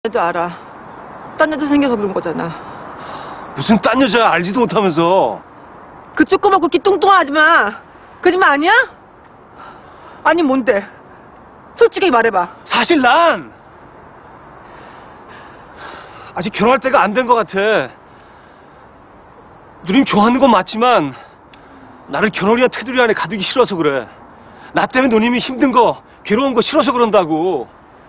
애도 알아. 딴 여자 생겨서 그런 거잖아. 무슨 딴 여자 알지도 못하면서. 그 조그맣고 귀 뚱뚱하지 마. 거짓말 아니야? 아니 뭔데? 솔직히 말해봐. 사실 난 아직 결혼할 때가 안 된 것 같아. 누님 좋아하는 건 맞지만 나를 결혼이야 테두리 안에 가두기 싫어서 그래. 나 때문에 누님이 힘든 거, 괴로운 거 싫어서 그런다고.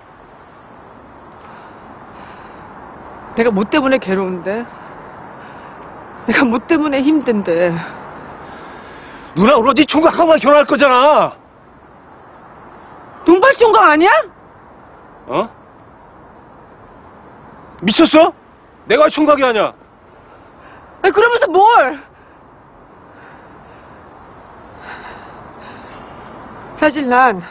내가 뭐 때문에 괴로운데? 내가 뭐 때문에 힘든데? 누나 오로지 총각하고만 결혼할 거잖아. 동발 총각 아니야? 어? 미쳤어? 내가 총각이 아니야. 아니 그러면서 뭘? 사실 난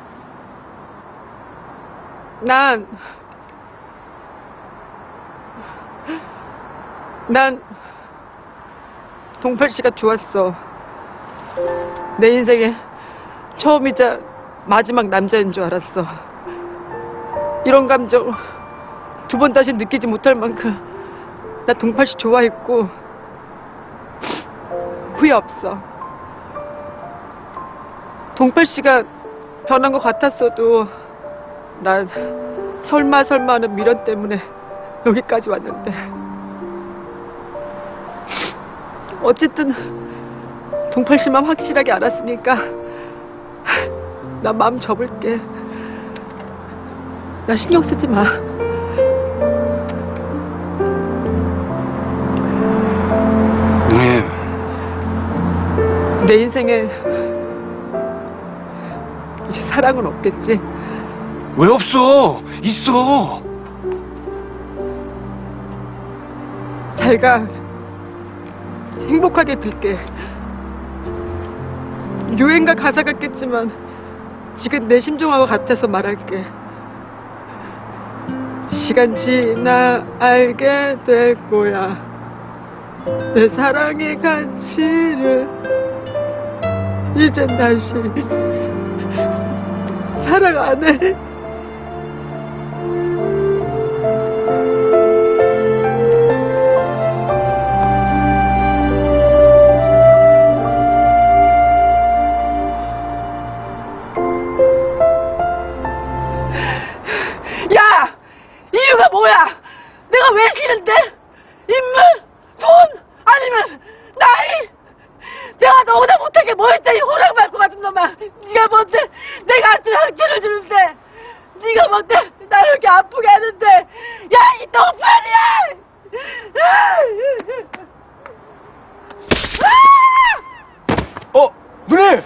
동팔 씨가 좋았어. 내 인생의 처음이자 마지막 남자인 줄 알았어. 이런 감정 두 번 다시 느끼지 못할 만큼 나 동팔 씨 좋아했고 후회 없어. 동팔 씨가 변한 것 같았어도 난 설마 하는 미련 때문에 여기까지 왔는데 어쨌든 동팔 씨만 확실하게 알았으니까 나 마음 접을게. 나 신경 쓰지 마. 누님. 내 인생에 이제 사랑은 없겠지? 왜 없어? 있어. 잘 가. 행복하게 빌게. 유행가 가사 같겠지만 지금 내 심정하고 같아서 말할게. 시간 지나 알게 될 거야. 내 사랑의 가치를 이젠 다시 사랑 안 해. 야! 이유가 뭐야? 내가 왜 싫은데? 인물? 돈? 아니면 나이? 내가 너보다 못하게 뭐 했다 이 호랑말고 같은 놈아. 네가 뭔데 내가 한테 상처를 주는데, 네가 뭔데 나를 이렇게 아프게 하는데. 야, 이 똥판이야! 누님!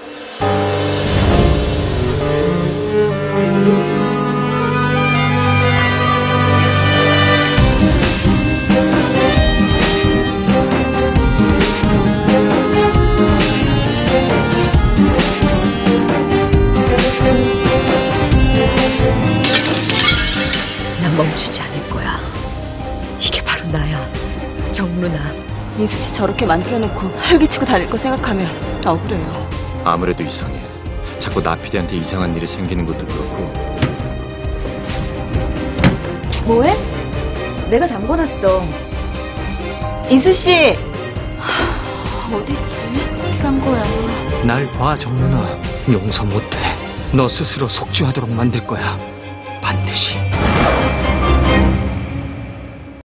난 멈추지 않을 거야. 이게 바로 나야. 정누나. 인수 씨 저렇게 만들어놓고 활기치고 다닐 거 생각하면 억울해요. 아무래도 이상해. 자꾸 나피디한테 이상한 일이 생기는 것도 그렇고. 뭐해? 내가 잠궈놨어. 인수 씨 어딨지? 어디 간 거야? 날 봐, 정윤아. 용서 못해. 너 스스로 속죄하도록 만들 거야. 반드시.